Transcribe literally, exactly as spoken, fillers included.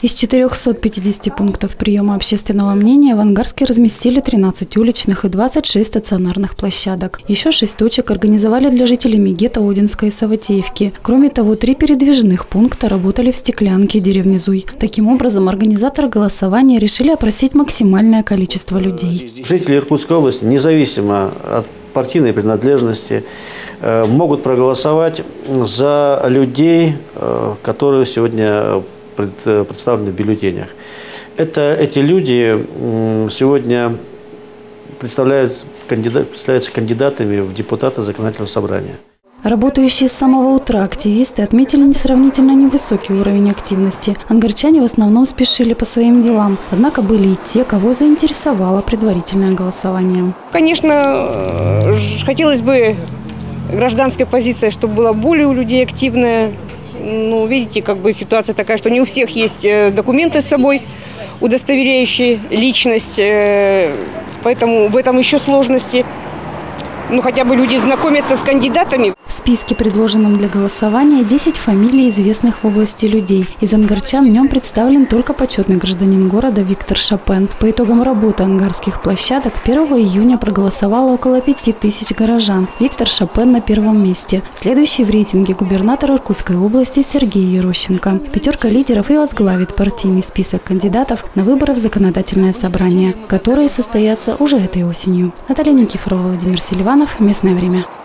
Из четырёхсот пятидесяти пунктов приема общественного мнения в Ангарске разместили тринадцать уличных и двадцать шесть стационарных площадок. Еще шесть точек организовали для жителей Мегета, Одинска и Саватеевки. Кроме того, три передвижных пункта работали в Стеклянке, деревне Зуй. Таким образом, организаторы голосования решили опросить максимальное количество людей. Жители Иркутской области, независимо от партийной принадлежности, могут проголосовать за людей, которые сегодня представлены в бюллетенях. Это, эти люди сегодня представляются, кандидат, представляются кандидатами в депутаты законодательного собрания. Работающие с самого утра активисты отметили несравнительно невысокий уровень активности. Ангарчане в основном спешили по своим делам. Однако были и те, кого заинтересовало предварительное голосование. Конечно, хотелось бы гражданская позиция, чтобы была более у людей активная. Ну, видите, как бы ситуация такая, что не у всех есть документы с собой, удостоверяющие личность. Поэтому в этом еще сложности. Ну, хотя бы люди знакомятся с кандидатами. В списке, предложенном для голосования, десять фамилий известных в области людей. Из ангарчан в нем представлен только почетный гражданин города Виктор Шопен. По итогам работы ангарских площадок первого июня проголосовало около пяти тысяч горожан. Виктор Шопен на первом месте. Следующий в рейтинге губернатор Иркутской области Сергей Ерощенко. Пятерка лидеров и возглавит партийный список кандидатов на выборы в законодательное собрание, которые состоятся уже этой осенью. Наталья Никифорова, Владимир Селиванов. Местное время.